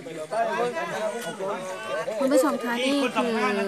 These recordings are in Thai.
คุณผู้ชมคะนี่คื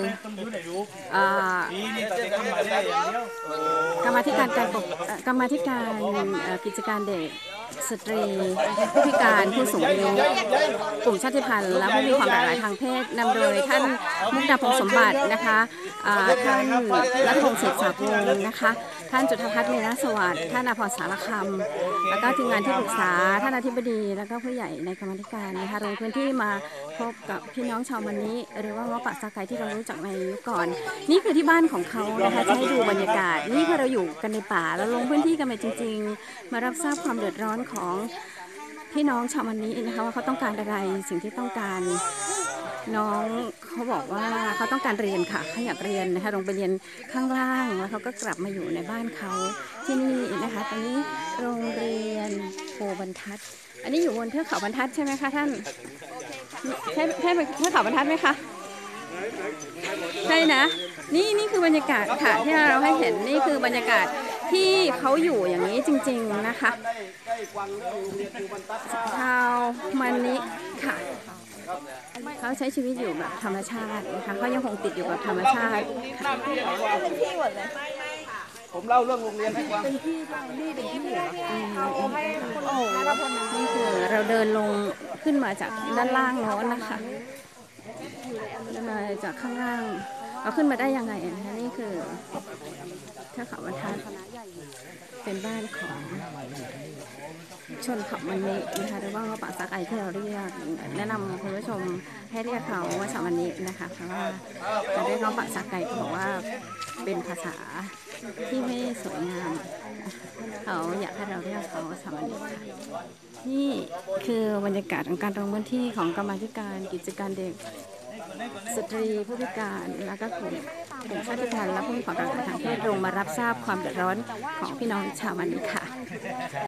อกรรมาธิการกรรมาธิการกิจการเด็กสตรีผู้พิการผู้สูงอายุกลุ่มชาติพันธุ์และผู้มีความหลากหลายทางเพศนำโดยท่านมุกดาพงษ์สมบัตินะคะท่านรัฐพงษ์เสกสากวงศ์นะคะท่านจุฑพัฒน์เมธสวัสดิ์ท่านอภรสารคำแล้วก็ทีมงานที่ปรึกษาท่านอธิบดีแล้วก็ผู้ใหญ่ในกรรมาธิการนะคะลงพื้นที่มาพบกับพี่น้องชาวมันนี้หรือว่าง้อปากซาไก่ที่เรารู้จักในยุคก่อนนี่คือที่บ้านของเขานะคะจะให้ดูบรรยากาศนี่คือเราอยู่กันในป่าแล้วลงพื้นที่กันไปจริงๆมารับทราบความเดือดร้อนของพี่น้องชาวมันนี้นะคะว่าเขาต้องการอะไรสิ่งที่ต้องการน้องเขาบอกว่าเขาต้องการเรียนค่ะเขาอยากเรียนนะคะลงไปเรียนข้างล่างแล้วเขาก็กลับมาอยู่ในบ้านเขาที่นี่นะคะตอนนี้โรงเรียนโพบรรทัดอันนี้อยู่บนเทือกเขาบรรทัดใช่ไหมคะท่านใช่เทือกเขาบรรทัดไหมคะใช่นะนี่คือบรรยากาศค่ะที่เราให้เห็นนี่คือบรรยากาศที่เขาอยู่อย่างนี้จริงๆนะคะชาวมันนี้ค่ะเขาใช้ชีวิตอยู่แบบธรรมชาตินะคะเขายังคงติดอยู่กับธรรมชาติผมเล่าเรื่องโรงเรียนให้ฟังเป็นที่ทางนี่เป็นที่เหรอนี่คือเราเดินลงขึ้นมาจากด้านล่างโน้นนะคะเดินมาจากข้างล่างเราขึ้นมาได้ยังไงนะคะนี่คือเทือกเขาบรรทัดเป็นบ้านของชนเผ่ามันนินะคะหรือว่าปากซาไก่ที่เราเรียกแนะนำคุณผู้ชมให้เรียกเขาว่าชาวมันนินะคะเพราะว่าจะเรียกน้องปากซาไก่เขาบอกว่าเป็นภาษาที่ไม่สวยงามเขาอยากให้เราเรียกเขาชาวมันนิค่ะนี่คือบรรยากาศของการลงพื้นที่ของกรรมาธิการกิจการเด็กสตรีผู้พิการแล้วก็กลุ่มชาติพันธุ์และผู้มีความหลากหลายทางเพศลงมารับทราบความเดือดร้อนของพี่น้องชาวมันนิค่ะ